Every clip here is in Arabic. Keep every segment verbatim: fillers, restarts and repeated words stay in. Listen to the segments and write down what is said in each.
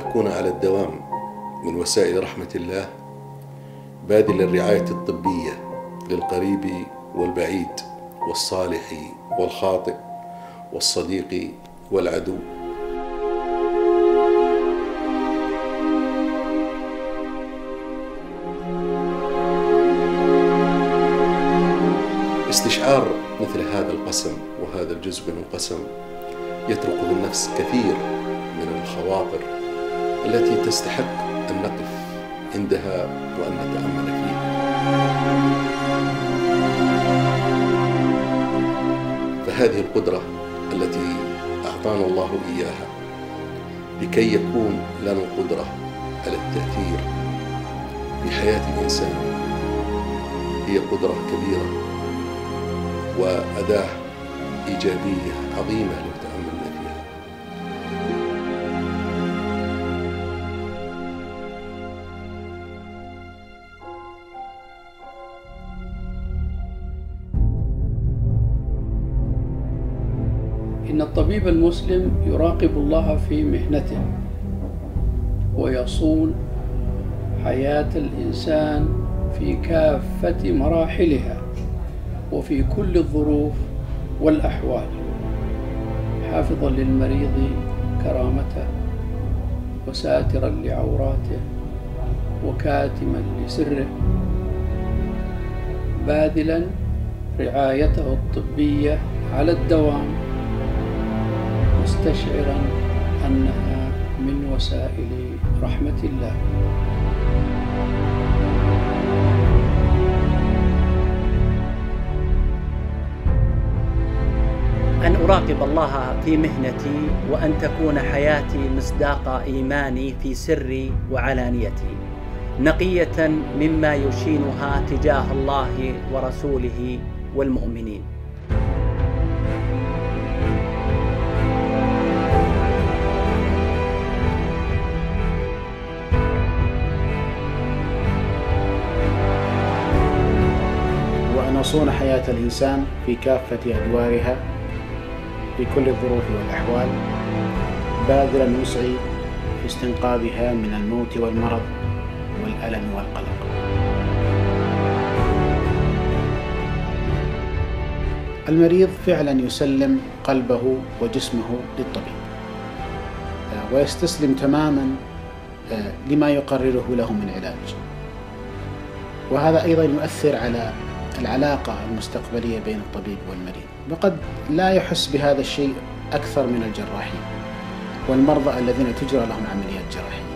تكون على الدوام من وسائل رحمة الله باذل الرعاية الطبية للقريب والبعيد والصالح والخاطئ والصديق والعدو. استشعار مثل هذا القسم وهذا الجزء من القسم يترك في النفس كثير من الخواطر التي تستحق أن نقف عندها وأن نتأمل فيها. فهذه القدرة التي أعطانا الله إياها لكي يكون لنا القدرة على التأثير بحياة الإنسان هي قدرة كبيرة وأداة إيجابية عظيمة لو تأملنا فيها. إن الطبيب المسلم يراقب الله في مهنته ويصون حياة الإنسان في كافة مراحلها وفي كل الظروف والأحوال، حافظا للمريض كرامته وساترا لعوراته وكاتما لسره، باذلا رعايته الطبية على الدوام، مستشعرا أنها من وسائل رحمة الله. أن أراقب الله في مهنتي وأن تكون حياتي مصداق إيماني في سري وعلانيتي، نقية مما يشينها تجاه الله ورسوله والمؤمنين. وأن أصون حياة الإنسان في كافة أدوارها في كل الظروف والأحوال، باذلا وسعي في استنقاذها من الموت والمرض والألم والقلق. المريض فعلا يسلم قلبه وجسمه للطبيب ويستسلم تماما لما يقرره له من علاج، وهذا أيضا يؤثر على العلاقة المستقبلية بين الطبيب والمريض، وقد لا يحس بهذا الشيء أكثر من الجراحين والمرضى الذين تجرى لهم عمليات جراحية.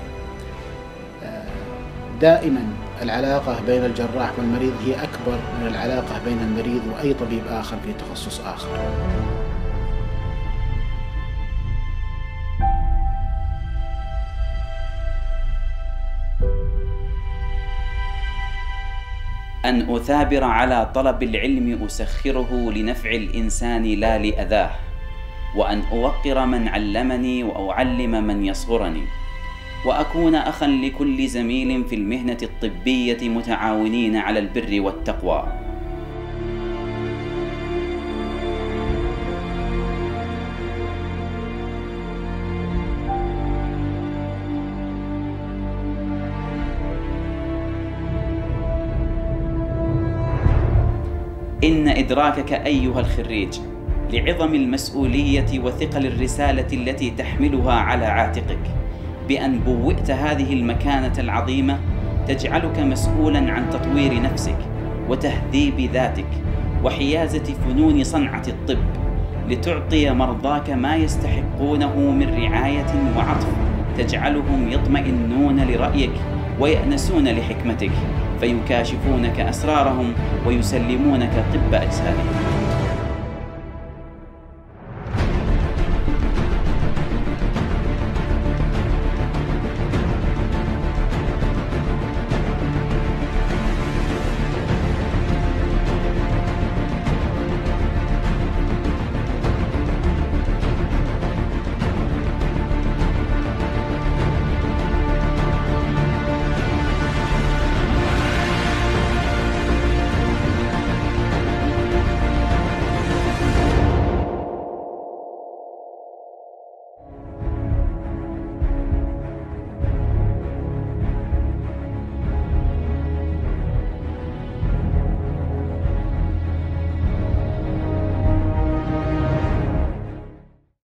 دائما العلاقة بين الجراح والمريض هي أكبر من العلاقة بين المريض وأي طبيب آخر في تخصص آخر. أن أثابر على طلب العلم أسخره لنفع الإنسان لا لأذاه، وأن أوقر من علمني وأعلم من يصغرني، وأكون أخا لكل زميل في المهنة الطبية متعاونين على البر والتقوى. إن إدراكك أيها الخريج لعظم المسؤولية وثقل الرسالة التي تحملها على عاتقك بأن بوئت هذه المكانة العظيمة تجعلك مسؤولا عن تطوير نفسك وتهذيب ذاتك وحيازة فنون صنعة الطب، لتعطي مرضاك ما يستحقونه من رعاية وعطف تجعلهم يطمئنون لرأيك ويأنسون لحكمتك، فيكاشفونك أسرارهم ويسلمونك طب أجسادهم.